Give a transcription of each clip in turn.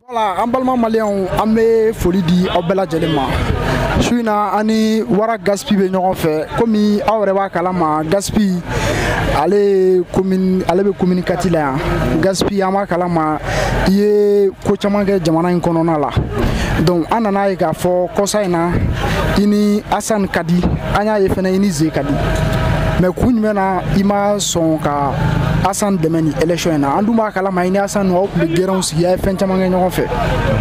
Voilà, en balma malien amé folie di obela jelema. Suina ani wara gaspi be ñogon fe komi awre wa kalama gaspi ale be communicati la gaspi ama kalama ye ko chamange jamana in kono na la. Donc anana e ga fo kosaina ini Asan Kadi anya ye fena ini Ze Kadi. Mais kunmena ima son ka Asan demeni election na anduma kala mayni Asan wa be geron si ya fen tamanga ñogon fe.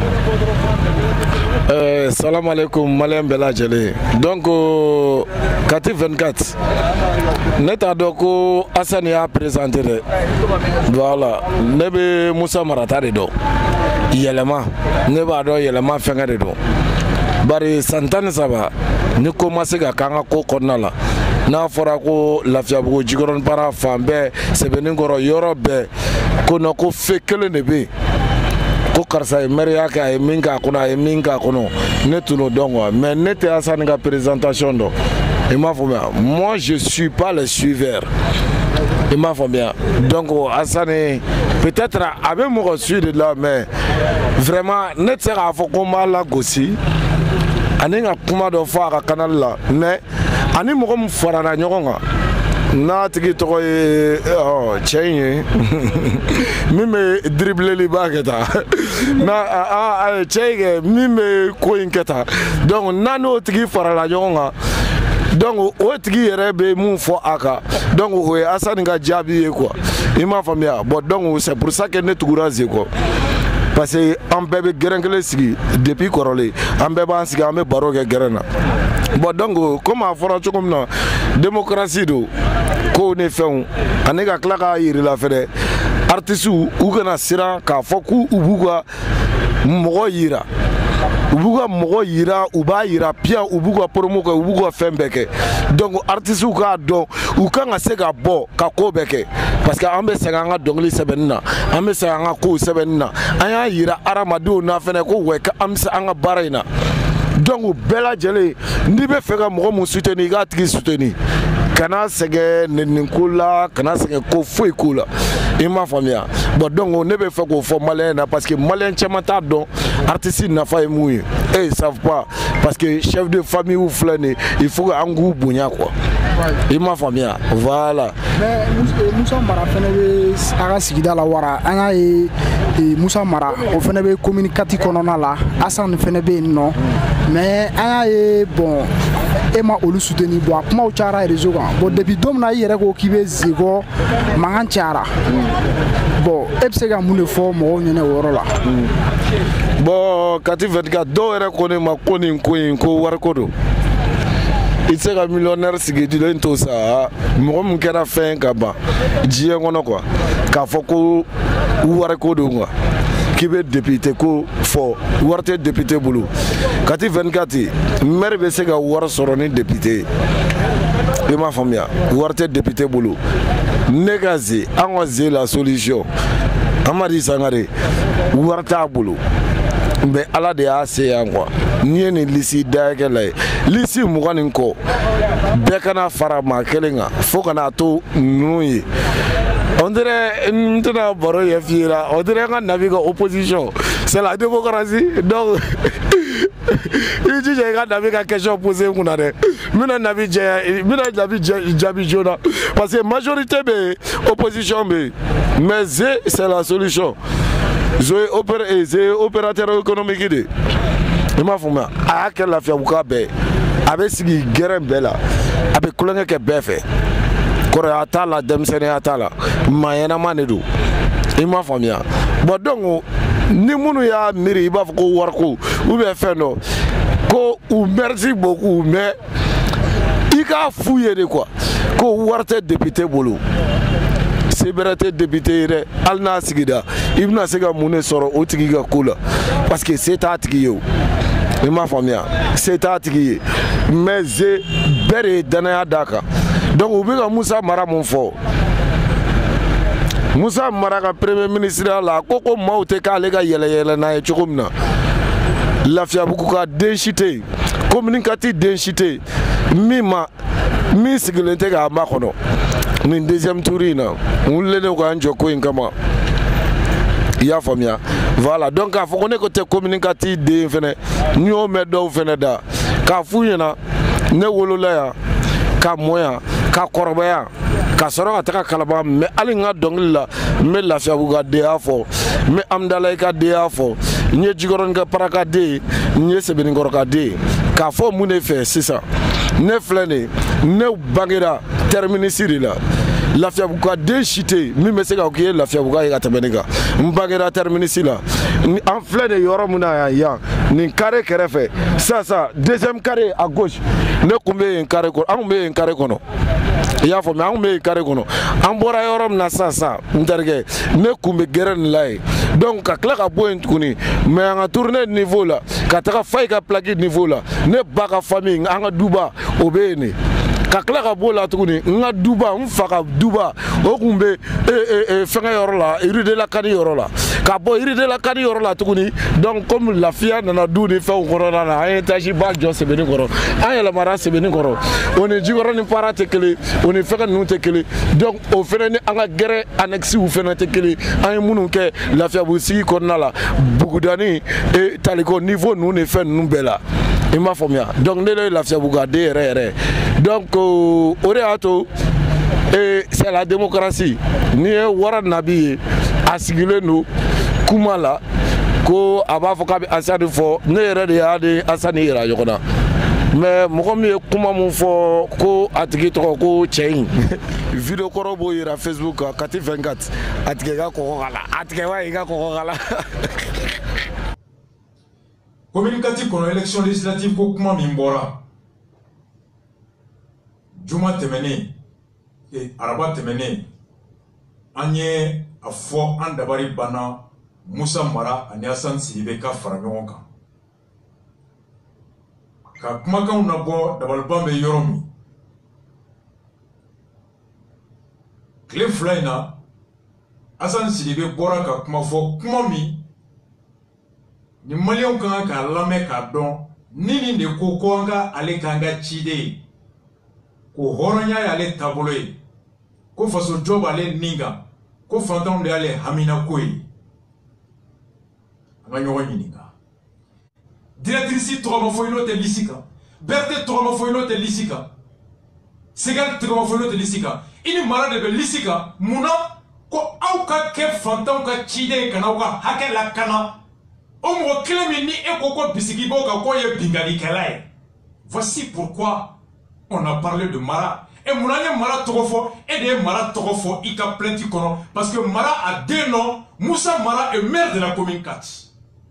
Salam alaikum malien bela jele. Donc Kati 24 neta doko Asan ya présenté de voilà nebe Moussa Marata de do yelema neba do yelema fenga de do bari santane saba ni commencé ka kanga ko konnala n'a fɔra ko Lafiyabugu Jikɔrɔni para fan bɛɛ Sɛbɛninkɔrɔ yɔrɔ bɛɛ ko na ko fe kelen de bɛ ko karisa ye mɛriya kɛ a ye min k'a kɔnɔ a ye min k'a kɔnɔ ne tun n'o dɔn quoi mais ne tɛ Asan ka présentation dɔn i m'a faamuya moi je suis pas le suiveur i m'a faamuya donc Asan peut-être a bɛ mɔgɔ suivre de la mais vraiment ne tɛ se k'a fɔ ko n b'a lagosi ani ka kuma dɔ fɔ a ka canal la mais ani mɔgɔ min farala ɲɔgɔn kan n'a tigi tɔgɔ ye cɛ in ye min bɛ dribleli b'a kɛ tan cɛ in kɛ min bɛ ko in kɛ tan donc n'a n'o tigi farala ɲɔgɔn kan donc o tigi yɛrɛ bɛ mun fɔ a kan donc o ye Asan ka jaabi ye quoi i m'a faamuya bon donc c'est pour ça que ne tugura Ze quoi. Parce que an bɛɛ bɛ gɛrɛn kelen sigi depuis kɔrɔlen an bɛɛ b'an sigi an bɛ baro kɛ gɛrɛn na bon donc comme a fɔra cogo min na démocratie do kow ni fɛnw ani ka tila k'a yirila fɛnɛ artistes u kana siran k'a fɔ k'u b'u ka mɔgɔ yira u b'u ka mɔgɔ yira u b'a yira piyan u b'u ka promo kɛ u b'u ka fɛn bɛɛ kɛ donc artistes k'a dɔn u kan ka se ka bɔ ka ko bɛɛ kɛ parce que an bɛ sɛgɛn an ka dɔnkili sɛbɛnni na an bɛ sɛgɛn an ka kow sɛbɛnni na an y'a yira hadamadenw na fɛnɛ ko wɛ an bɛ se an ka baara in na donc bɛɛ lajɛlen n'i bɛ fɛ ka mɔgɔ mun soutenir i k'a tigi soutenir kana sɛgɛn nɛniko la kana sɛgɛn ko foyi ko la i m'a faamuya bon donc ne bɛ fɛ k'o fɔ maliyɛn na parce que maliyɛn caman t'a dɔn artiste nafa ye mun ye eux ils savent pas parce que chef de famille ou filɛ nin il faut que an k'u bonya quoi i m'a faamuya voilà. Mais Moussa Mara fɛnɛ bɛ a ka sigida la wara an y'a ye Moussa Mara o fɛnɛ bɛ communicati kɔnɔna la Asan fɛnɛ bɛ yen nɔ mais an y'a ye bon e ma olu soutenir bon a kumaw cayara réseau kan bon depuis don min na i yɛrɛ ko k'i bɛ Ze kɔ mankan cayara bon e bɛ se ka mun de fɔ mɔgɔw ɲɛna o yɔrɔ la. Bon Kati 24 dɔw yɛrɛ ko ne ma ko nin ko in ko wariko don i tɛ se ka millionnaire sigi dilen to sa mɔgɔ min kɛra fɛn ka ban diɲɛ kɔnɔ quoi k'a fɔ ko wariko don quoi k'i bɛ député ko fɔ wari tɛ député bolo Kati 24 maire bɛ se ka wari sɔrɔ ni député i m'a faamuya wari tɛ député bolo ne ka Ze an ka Ze la solution Amadi Sangare wari t'a bolo mais Ala de y'a se yan quoi n'i ye nin liste dayɛlɛ la ye liste 20 nin kɔ bɛɛ kana fara maa kelen kan fo kana to ninnu ye on dirait n tɛna baro yɛ f'i la on dirait an ka Nabi ka opposition c'est la démocratie donc i jija i ka Nabi ka question posé n kunna dɛ n bɛna Nabi jaabi joona parce que majorité bɛ yen opposition bɛ yen mais Ze c'est la solution Ze opérateur économique de i m'a faamuya a y'a kɛ Lafiyabugu bɛɛ a bɛ sigi gɛrɛn bɛɛ la a bɛ kulonkɛ kɛ bɛɛ fɛ kɔrɔya t'a la denmisɛnninya t'a la maa ɲɛnama de don i m'a faamuya bon donc ni minnu y'a miiri i b'a fɔ ko wariko ou bien fɛn dɔ ko u merci beaucoup mais i k'a f'u ye de quoi ko wari tɛ député bolo se bɛrɛ tɛ député ye dɛ hali n'a sigida i bɛna se ka mun de sɔrɔ o tigi ka ko la parce que se t'a tigi ye o i m'a faamuya se t'a tigi ye mais Ze bɛɛ de ye danaya d'a kan donc u bɛ ka Moussa Mara mun fɔ Moussa Mara ka premier ministre la ko maaw tɛ k'ale ka yɛlɛ n'a ye cogo min na Lafiyabugu ka den si tɛ yen communicati den si tɛ yen min sigilen tɛ k'a makɔnɔ nin deuxième tour in na n wulilen k'an jɔ ko in kama i y'a faamuya Voilà, donc à fond on est côté communicatif de fene ni o me do fene da ka fu ɲɛna ne wolola ya ka moya ka kɔrɔbaya ka sɔrɔ ka taga kalaba mais hali n ka dɔnkili la n bɛ Lafiyabugu ka den y'a fɔ n bɛ Amidalayi ka den y'a fɔ n ye Jikɔrɔni ka para ka den ye n ye Sebenikɔrɔ ka den ye k'a fɔ mun de fɛ sisan ne filɛ nin ne bangera terminus de la Lafiyabugu ka den si tɛ yen min bɛ se ka k'i ye Lafiyabugu ye ka tɛmɛ ne kan n bangera terminus la an filɛ nin yɔrɔ min na yan nin carré kɛrɛfɛ sisan deuxième carré à gauche ne kun bɛ yen carré kɔnɔ an kun bɛ yen carré kɔnɔ i y'a fɔ mais an kun bɛ yen carré kɔnɔ an bɔra yɔrɔ min na sisan n terikɛ ne kun bɛ gɛrɛ nin la yen donc ka tila ka bɔ yen tuguni mais an ka tourner niveau la ka taga Fayi ka plaque niveau la ne ba ka famille an ka duba o bɛ yen de ka tila ka bɔ la tuguni n ka duba n fa ka duba o kun bɛ fɛngɛ yɔrɔ la Iridela Kani yɔrɔ la ka bɔ Iridela Kani yɔrɔ la tuguni donc comme lafiya nana du ni fɛnw kɔnɔna na an ye étage ba jɔ Sebenikɔrɔ an yɛlɛmara Sebenikɔrɔ o ni Jikɔrɔni para tɛ kelen o ni fɛngɛ ninnu tɛ kelen donc o fɛnɛ ni an ka gɛrɛ annexiw fɛnɛ tɛ kelen an ye minnu kɛ Lafiyabugu sigi kɔnɔna la Bugudani Taliko niveau ninnu ni fɛn ninnu bɛɛ la i m'a faamuya donc ne de ye Lafiyabugu ka den yɛrɛ yɛrɛ donc o de y'a to c'est la démocratie n'i ye Wara Nabi ye a sigilen don kuma la ko a b'a fɔ k'a bɛ Asani fɔ ne yɛrɛ de y'a ni Asani yira ɲɔgɔn na mais mɔgɔ min ye kuma min fɔ ko a tigi tɔgɔ ko cɛ in video kɔrɔ b'o yira Facebook kan Kati 24 a tigɛ ka kɔgɔ k'a la a tigɛ wa i ka kɔgɔ k'a la. Communicatif kɔnɔ élection législative ko kuma min bɔra juma tɛmɛnen araba tɛmɛnen an ye a fɔ an dabari banna Musa Mara ani Hassan Sidibe ka fara ɲɔgɔn kan ka kumakanw nabɔ dabaliban bɛ yɔrɔ min tile fila in na Hassan Sidibe bɔra ka kuma fɔ kuma min ni maliyɛnw kan k'a lamɛn k'a dɔn ni nin de ko an ka ale k'an ka ciden ye ko hɔrɔnya y'ale taabolo ye ko faso jɔ b'ale nin kan ko fantanw de y'ale haminako ye an ka ɲɔgɔn ɲininka directrice tɔgɔ ma fɔ i n'o tɛ lisi kan Berthe tɔgɔ ma fɔ i n'o tɛ lisi kan Segal tɔgɔ ma fɔ i n'o tɛ lisi kan i ni mara de bɛ lisi kan munna ko aw ka kɛ fantanw ka ciden ye ka n'aw ka hakɛ lakana o mɔgɔ kelen min ni e ko bisigi b'o kan k'o ye binganikɛla ye. Voici pourquoi on a parlé de Mara. Et mun an ye Mara tɔgɔ fɔ e de ye Mara tɔgɔ fɔ i ka plainte kɔnɔ parce que Mara a deux noms. Moussa Mara est maire de la commune 4.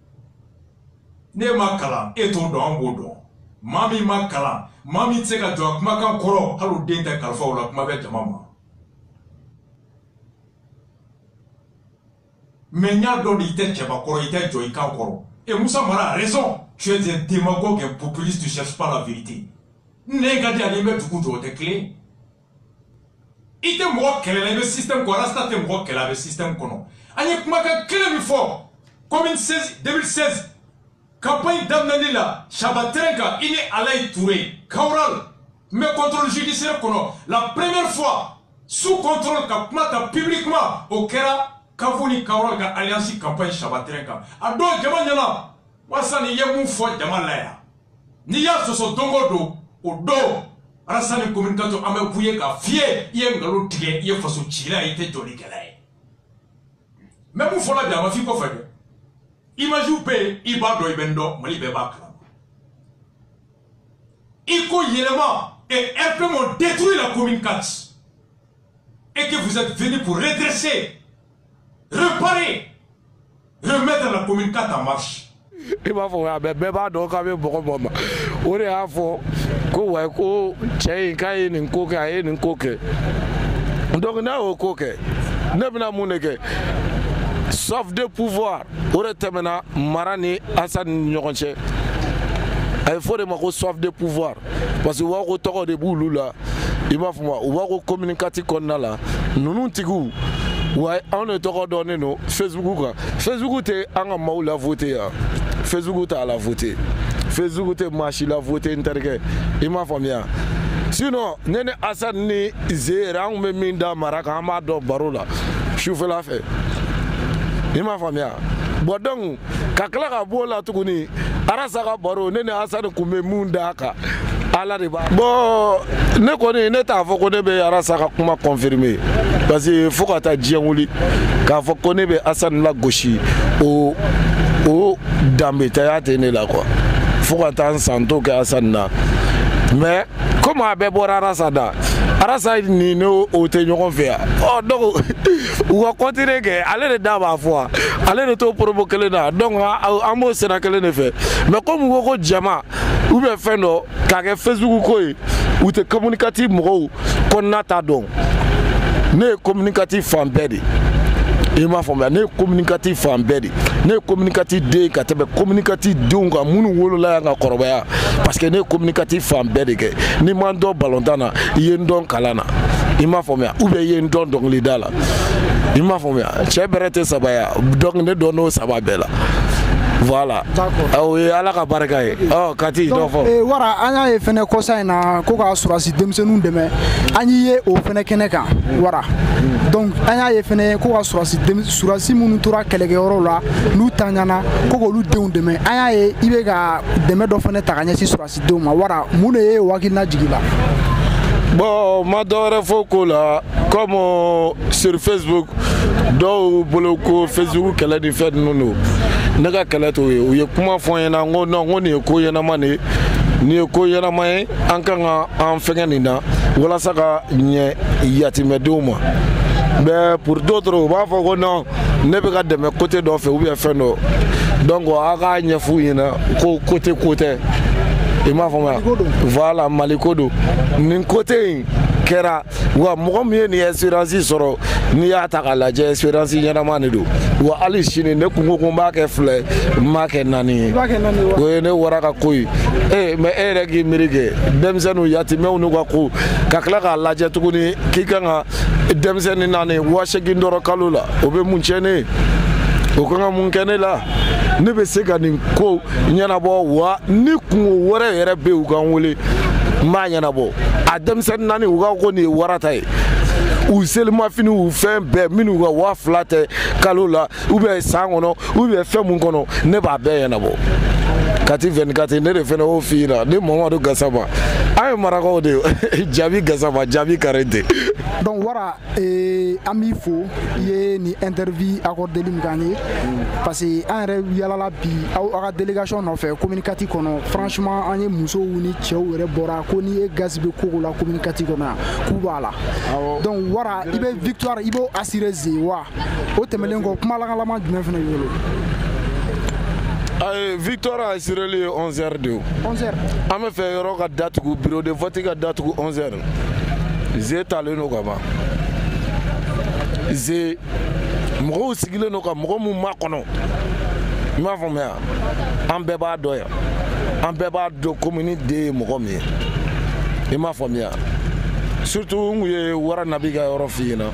Ne ma kalan e t'o dɔn an b'o dɔn maa min ma kalan maa min tɛ se ka jɔ a kumakan kɔrɔ hali o den tɛ kalifa o la kuma bɛ jama ma. Mais il y a d'autres qui sont et Moussa Mara a raison. Tu es un démagogue, un populiste, tu ne cherches pas la vérité. Négadi à l'image du coup de clé. Il te moque qu'elle a le système qu'on reste te moque qu'elle a le système qu'on a. Aïe, comment qu'elle est fort comme 2016, campagne d'Amnanila, Chabatrenka, Iné Alaï Touré, Kaural, mais contrôle judiciaire qu'on a. La première fois, sous contrôle, Kapmata publiquement, au Kera. Kavuni Kaural ka alliance campagne Chabatrenka. Ado jama nyala. Wasa ni yemu fo jama laya. Ni ya soso dongo do o do. Rasani communicateur ame buye ka fie ye ngalo tige ye faso chila ite joli kelaye. Même fo la bia ma fi ko fage. Imagine pe ibado ibendo mali be bakla. Iko yelema et simplement détruire la commune 4. Et que vous êtes venus pour redresser, réparer, remettre la commune 4 en marche. Il m'a fait bɛɛ b'a dɔn k'a bɛ bɔgɔ bɔ ma o de y'a fɔ ko wa ko cɛ in k'a ye nin ko kɛ a ye nin ko kɛ donc n'a y'o ko kɛ ne bɛna mun de kɛ sauf de pouvoir o de tɛmɛna Mara ni Asani ni ɲɔgɔn cɛ a ye fɔ de ma ko sauf de pouvoir parce que u b'a ko tɔgɔ de b'olu la i m'a fɔ ma u b'a ko communicatif kɔnɔna la ninnu tigiw wa anw de tɔgɔ dɔnnen don Facebook kan Facebook tɛ an ka maaw la voter yan Facebook t'a la voter Facebook tɛ maa si la voter n terikɛ i m'a faamuya sinon ne ni Asani ni Ze yɛrɛ an kun bɛ min da Mara kan an b'a dɔn baro la sufɛla fɛ i m'a faamuya bon donc ka kila ka bɔ la tuguni arasa ka baro ne ni Hassan kun bɛ mun d'a kan ala de b'a bon ne kɔni ne t'a fɔ ko ne bɛ arasa ka kuma confirmer parce que fo ka taa diɲɛ wuli k'a fɔ ko ne bɛ Hassan la gosi o danbetaya tɛ ne la quoi fo ka taa n santo kɛ Hassan na mais comme a bɛɛ bɔra arasa da arasa ni ne o tɛ ɲɔgɔn fɛ yan donc u ka continuer kɛ ale de da b'a fɔ ale de t'o promo kelen na donc an b'o sira kelen de fɛ mais comme u ko jama ou bien fɛn dɔ k'a kɛ Facebook ko ye u tɛ communicatif mɔgɔw kɔnɔna t'a dɔn ne ye communicatif fan bɛɛ de i m'a faamuya ne ye communicatif fan bɛɛ de ne ye communicatif den ka tɛmɛ communicatif denw kan minnu wolola yan ka kɔrɔbaya parce que ne ye communicatif fan bɛɛ de kɛ n'i ma n dɔn balontan na i ye n dɔn kalan na i m'a faamuya ou bien i ye n dɔn dɔnkilida la i m'a faamuya cɛ bɛrɛ tɛ saba ya donc ne dɔn n'o saba bɛɛ la voilà o ye ala ka barika ye kati dɔ fɔ wara an y'a ye fɛnɛ kɔsa in na ko ka surasi denmisɛnninw dɛmɛ an y'i ye o fɛnɛ kɛnɛ kan wara donc an y'a ye fɛnɛ ko ka surasi minnu tora kɛlɛkɛyɔrɔw la n'u taɲana ko k'olu denw dɛmɛ an y'a ye i bɛ ka dɛmɛ dɔ fɛnɛ ta ka ɲɛsin surasidenw ma wara mun de ye o hakilina jigi la bon ma dɔwɛrɛ fɔ ko la comme sur Facebook dɔw bolo ko Facebook kɛlɛ ni fɛn ninnu don ne ka kɛlɛ t'o ye u ye kuma fɔ n ɲɛna n ko non n ko nin ye ko ɲɛnama de ye nin ye ko ɲɛnama ye an kan ka an fɛngɛ nin na walasa ka ɲɛ yatimɛdenw ma mais pour d'autres u b'a fɔ ko non ne bɛ ka dɛmɛ côté dɔ fɛ ou bien fɛn dɔ donc a k'a ɲɛf'u ɲɛna ko côté ko tɛ i m'a faamuya voilà Maliko don nin côté in kɛra wa mɔgɔ min ye nin espérance sɔrɔ n'i y'a ta k'a lajɛ espérance ɲɛnama de don wa hali sini ne kun ko ko n b'a kɛ filɛ n m'a kɛ 4 ye o ye ne wara ka ko ye mais e yɛrɛ k'i miiri kɛ denmisɛnninw yatimɛw n'u ka ko ka tila k'a lajɛ tuguni k'i kan ka denmisɛnnin 4 8,000 dɔrɔn kalo la o bɛ mun tiɲɛ ne ye o kan ka mun kɛ ne la ne bɛ se ka nin ko ɲɛnabɔ wa ni kungo wɛrɛ yɛrɛ bɛ u kan wele n b'a ɲɛnabɔ a denmisɛnnin 4 u ka ko nin ye wara ta ye u selimafini u fɛn bɛɛ minnu ka 2,000 tɛ kalo la ou bien san kɔnɔ ou bien fɛn mun kɔnɔ ne b'a bɛɛ ɲɛnabɔ kati 24 ne de fɛnɛ y'o f'i ɲɛna ne Mamadu Gasama an ye marakaw de Jabi Gasama Jabi Karente donc wara an b'i fo i ye nin interview accordeli min k'an ye parce que an yɛrɛ yalala bi aw ka délégation nɔfɛ communicatif kɔnɔ franchement an ye musow ni cɛw yɛrɛ bɔra ko n'i ye gaz bɛ koko la communicatif kɔnɔ yan k'u b'a la donc wara i bɛ victoire i b'o assurer ze wa o tɛmɛlen kɔ kuma lakalama jumɛn fɛnɛ b'i bolo victoire a assuré 11h de 11h an bɛ fɛ yɔrɔ ka datugu bureau de vote ka datugu 11h ze talen don ka ban ze mɔgɔw sigilen don ka mɔgɔ mun ma kɔnɔ i m'a faamuya an bɛɛ b'a dɔn yan an bɛɛ b'a dɔn commune den ye mɔgɔ min ye i m'a faamuya surtout n kun ye wara nabi ka yɔrɔ f'i ɲɛna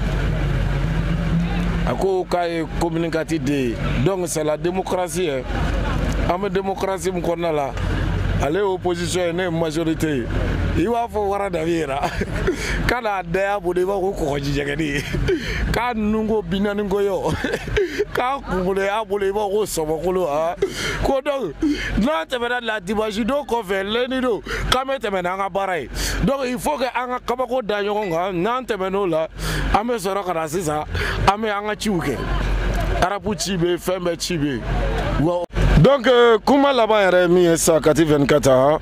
a ko k'a ye communicatif den ye donc c'est la démocratie hein. An bɛ démocratie min kɔnɔna la ale ye opposition ye ne ye majorité ye i b'a fɔ wara nabi yɛrɛ k'a n'a daya bolo i b'a ko kɔgɔjijɛgɛni k'a nungo 40 koyɔ k'a kunkolo y'a bolo i b'a ko sɔmɔkolo ko donc n'an tɛmɛna la dimanche don kɔfɛ lundi don k'an bɛ tɛmɛ n'an ka baara ye donc il faut que an ka kabako da ɲɔgɔn kan n'an tɛmɛn'o la an bɛ sɔrɔ ka na sisan an bɛ an ka ciw kɛ arabu ci bɛ fɛn bɛɛ ci bɛ yen donc kuma laban yɛrɛ min ye sa kati 24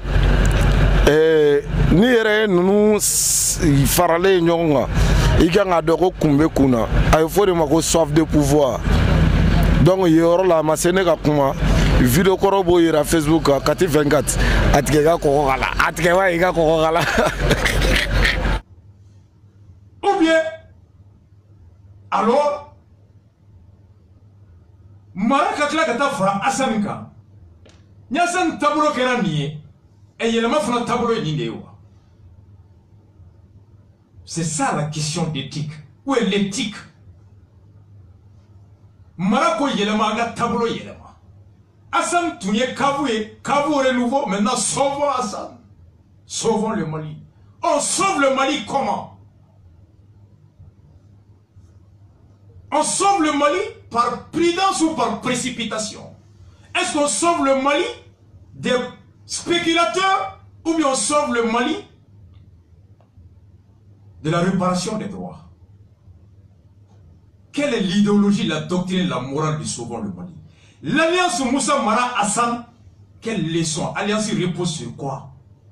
ni yɛrɛ ninnu faralen ɲɔgɔn kan i kan ka dɔn ko kun bɛ kun na a ye fɔ de ma ko soif de pouvoir donc yen yɔrɔ la a ma se ne ka kuma video kɔrɔ b'o yira Facebook kan kati 24 a tigɛ i ka kɔgɔ k'a la a tigɛ wa i ka kɔgɔ k'a la ou bien alors mara ka tila ka taa fara Hassan kan ni Hassan taabolo kɛra nin ye yɛlɛma fana taabolo ye nin de ye wa c'est ça la question d'éthique où est l'éthique mara ko yɛlɛma an ka taabolo yɛlɛma Hassan tun ye kavu ye kavu renouveau maintenant sauvons Hassan sauvons le Mali on sauve le Mali comment on sauve le Mali par prudence ou par précipitation? Est-ce qu'on sauve le Mali des spéculateurs ou bien on sauve le Mali de la réparation des droits? Quelle est l'idéologie, la doctrine, la morale du sauvant le Mali? L'alliance Moussa Mara Hassan, quelle leçon? Alliance repose sur quoi?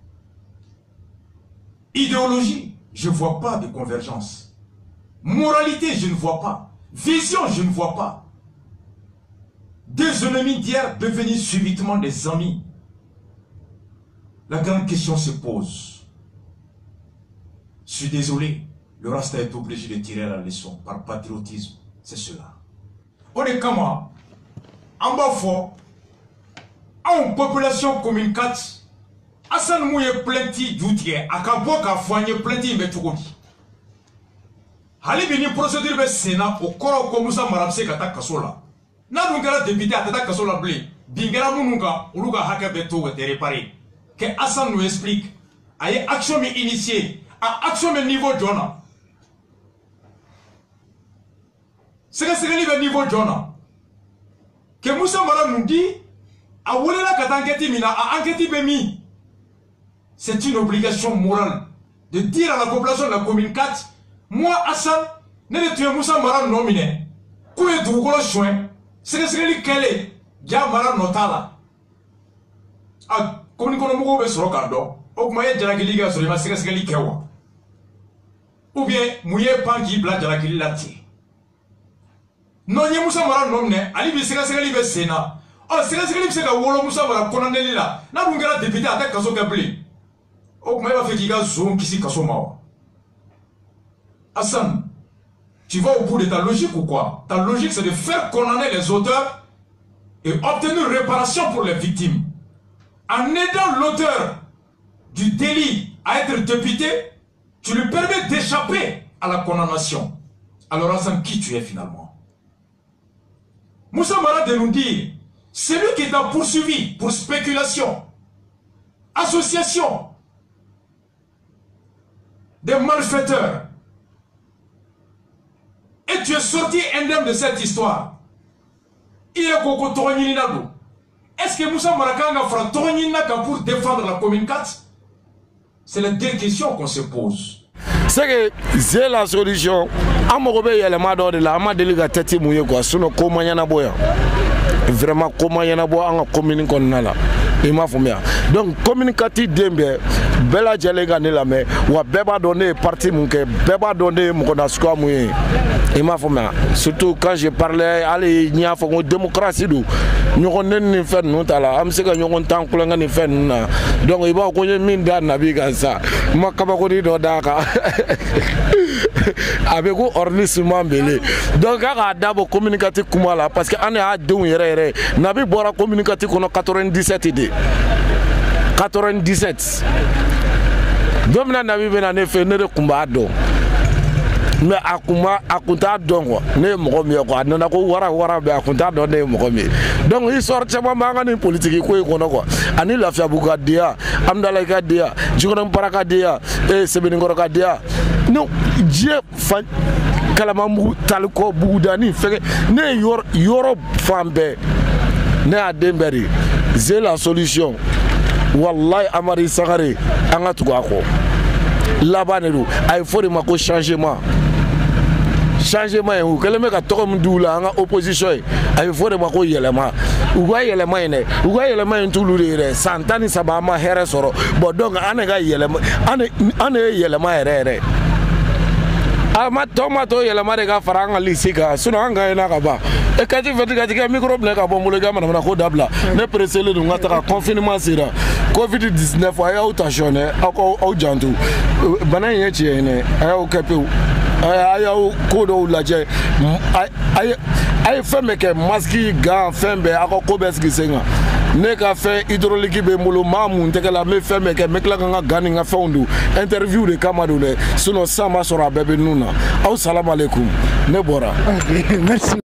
Idéologie, je ne vois pas de convergence. Moralité, je ne vois pas. Vision, je ne vois pas. Deux ennemis d'hier devenus subitement des amis. La grande question se pose. Je suis désolé, le Rasta est obligé de tirer la leçon par patriotisme. C'est cela. On est comment? En bas fort, en population commune 4, Hassan Mouye plenty d'outier, à Kabok a foigné plenty metugodi. Hali bini procédure be Sénat au corps comme Moussa Marabse kata kasola. Na dungara député à tata kasola blé. Bingara mununga, uluga hake beto te réparé. Que Hassan nous explique. Aye action mi initiée, à action mi niveau Jona. C'est que c'est le niveau Jona. Que Moussa Marab nous dit, a woulela kata enquête mina, a enquête bemi. C'est une obligation morale de dire à la population de la commune 4, moi, Hassan, ne tuer Moussa Mara nominé, kouye dougolo chouin, c'est que kele, dia Mara notala. Ah, comme nous avons vu sur le cardo, au moyen de la Giliga sur les masques kewa. Ou bien, mouye pangi bla de la Gilati. Non, y'a Moussa Mara nominé, ali bi sekaseli be Sénat. Oh, sekaseli be seka wolo Moussa Mara konaneli la. Na bungara député attaque kaso kabli. Hassan, tu vas au bout de ta logique ou quoi? Ta logique c'est de faire condamner les auteurs et obtenir réparation pour les victimes. En aidant l'auteur du délit à être député, tu lui permets d'échapper à la condamnation. Alors Hassan, qui tu es finalement? Moussa Mara de nous dire, celui qui t'a poursuivi pour spéculation, association, des malfaiteurs, et tu es sorti indemne de cette histoire. Il est Koko Toronyininado. Est-ce que Moussa Marakanga fera Toronyininaka pour défendre la commune 4? C'est la deux questions qu'on se pose. C'est que c'est la solution. Amorobe yelema do de la ama délégué tati mouye quoi. Sinon comment yana boya. Vraiment comment yana boya en commune qu'on a là. Il m'a fait donc communicatif dembe bela jalega ne la mais wa beba donner parti mon que beba donner mon connaissance mouye. Il m'a fait surtout quand je parlais allez n'y a pas de démocratie d'où nous on ne fait nous là am c'est que nous on tant que l'on fait donc il va qu'on mine dans nabi comme ça moi comme on dit dans Dakar avec vous ornisement belé donc à d'abord communicatif comme là parce que on est à deux yere nabi bora communicatif qu'on a 97 idées 97 donc là nabi benane fait ne combat donc mais akuma akunta dongo ne mogo mi ko anana ko wara be akunta don ne mogo mi donc il sort chama manga ni politique ko ko nako ani lafia buga dia amdala ka dia jigona paraka dia e sebeni ngoro ka dia non je fan kalama mu talko budani fe ne yoro fambe ne ademberi c'est la solution wallahi amari sagare anga tuko ko labanelu ay fori mako changement ou que le mec a trop m'doula en opposition il faut de ma ko yelema ou ga yelema ene ou ga yelema tout lure santani sabama here soro bo donc anega yelema ane yelema ere ama tomato yelema de ga faranga lisika suno anga ena ka ba e kati fatiga tika microbe ne ka bomulo ga mana ko dabla ne presele du ngata confinement sira covid 19 aya utashone au jantu bana yechi ene aya okape aya kodo laje ay femme ke maski ga fembe akoko beski senga ne ka fait hydraulique be mulu mamu te la me femme ke mekla nga gani nga fondu interview de kamado ne sinon sama sora bebe nuna au salam alaikum ne bora merci.